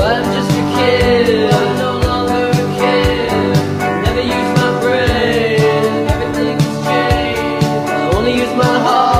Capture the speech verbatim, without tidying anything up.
I'm just a kid, I'm no longer a kid. Never use my brain, everything's changed. I only use my heart.